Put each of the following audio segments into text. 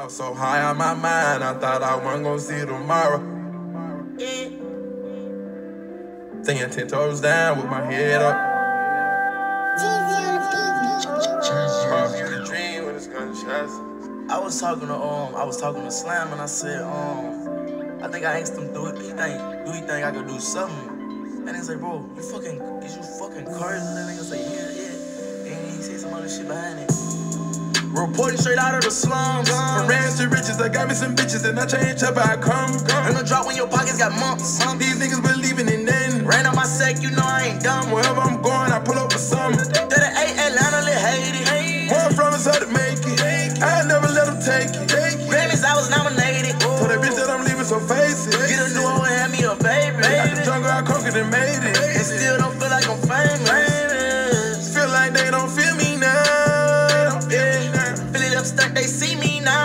I was so high on my mind, I thought I wasn't gonna see tomorrow. Staying 10 toes down with my head up. Dream when it's gunshots. I was talking to Slam and I said, I think I asked him, do he think I could do something? And he said, bro, is you fucking crazy? And that nigga say, yeah. And he said some other shit behind it. Reporting straight out of the slums. From rags to riches, I got me some bitches and I change up how I come. And the drop when your pockets got mumps. These niggas believing in nothing. Ran on my sack, you know I ain't dumb. Wherever I'm going, I pull up with something. 38 Atlanta, lit Haiti. Where I'm from is hard to make it. I never let them take it. Grammys, I was nominated. Told that bitch that I'm leaving, so face it. Get a new one and have me a baby. Out the jungle, I conquered and made it. And still don't feel like I'm famous. Feel like they don't feel me now. Fill it up, stuck, they see me now.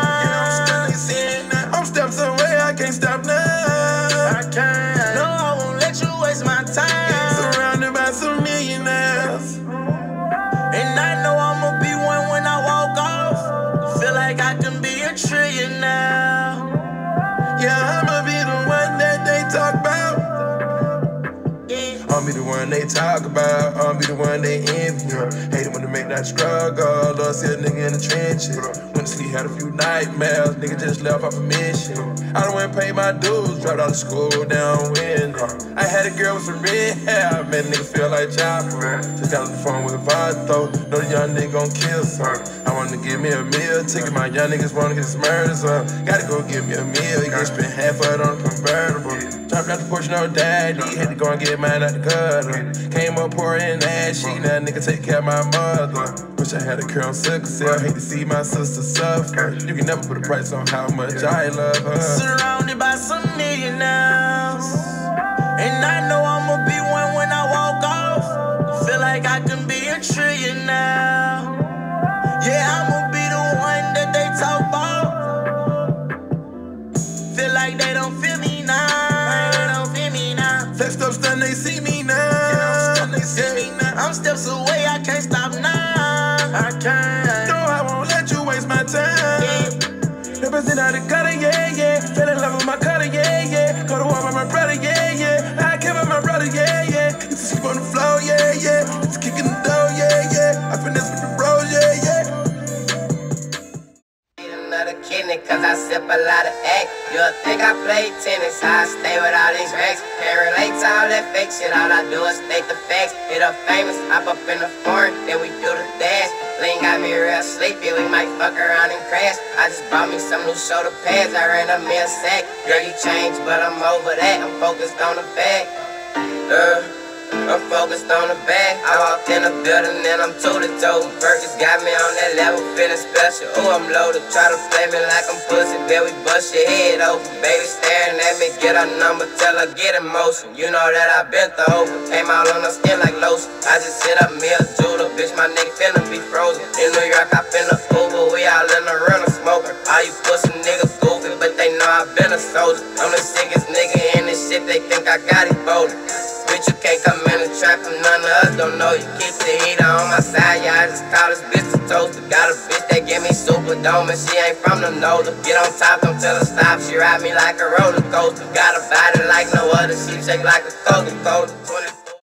I'm steps away, I can't stop now. I can't. No, I won't let you waste my time. Surrounded by some millionaires. And I know I'ma be one when I walk off. Feel like I can be a trillionaire. Yeah, I'ma be the one that they talk about. I'll be the one they talk about. I'll be the one they envy. Hate it when they make that struggle. Love see a nigga in the trenches. Went to sleep, had a few nightmares. Nigga just left off a mission. I done went and paid my dues. Dropped out of school downwind. I had a girl with some red hair. Made a nigga feel like Joppa. Just got on the phone with Vato. Know the young nigga gon' kill some. I wanted to give me a meal ticket. My young niggas wanna get some murders up. Gotta go give me a meal. You gotta spend half of it on a convertible. Dropped out the porch, no daddy. Had to go and get mine out the gutter. Came up poor and ashy. Now nigga take care of my mother. Wish I had a girl on sickle cell. Hate to see my sister suffer. You can never put a price on how much I love her. Surrounded by some millionaires. And I know I'ma be one when I walk off. Feel like I can be a trillionaire. Yeah, I'ma be the one that they talk about. Feel like they don't feel me now. Flexed up, stun, they see me now. I'm steps away, I can't stop now. I can't. No, I won't let you waste my time. Represent out the gutter, yeah. Fell in love with my cutter, yeah. Go to war with my brother, yeah. I care about my brother, yeah. Used to sleep on the floor, yeah. Used to kick in the door, yeah. I finesse with the bros, yeah. Another kidney, cause I sip a lot of egg. You'll think I play tennis, how I stay with all these racks. Can't relate to all that fake shit, all I do is state the facts. Hit up famous, hop up in the foreign, then we do the dance. Lean got me real sleepy, we might fuck around and crash. I just bought me some new shoulder pads, I ran a meal sack. Girl, you changed, but I'm over that, I'm focused on the bag. I'm focused on the bag. I walked in the building and I'm toe-to-toe. Burgers got me on that level, feeling special. Ooh, I'm loaded, try to play me like I'm pussy. Then we bust your head open. Baby staring at me, get her number, tell her get in motion. You know that I been through, came out on her skin like lotion. I just hit up me a jeweler, bitch, my nigga finna be frozen. In New York, I finna Uber, we all in the rental smoking. All you pussy niggas goofy, but they know I been a soldier. I'm the sickest nigga in this shit, they think I got it bolded. Bitch, you can't come in the trap and none of us don't know you. Keep the heater on my side, yeah, I just call this bitch a toaster. Got a bitch that give me super dome and she ain't from the NOLA. Get on top, don't tell her stop, she ride me like a roller coaster. Got a body like no other, she shake like a Coca-Cola.